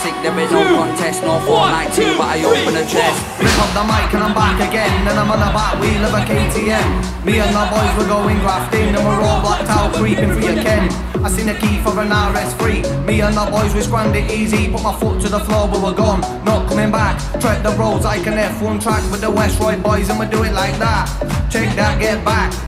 classic, there is no contest. No 492, but I open a chest. Pick up the mic and I'm back again, and I'm on the back wheel of a KTM. Me and my boys were going grafting, and we're all blacked out creeping through your Ken. I seen a key for an RS3. Me and the boys, we scrammed it easy. Put my foot to the floor, but we're gone, not coming back. Tread the roads like an F1 track with the West Roy boys, and we do it like that. Check that, get back.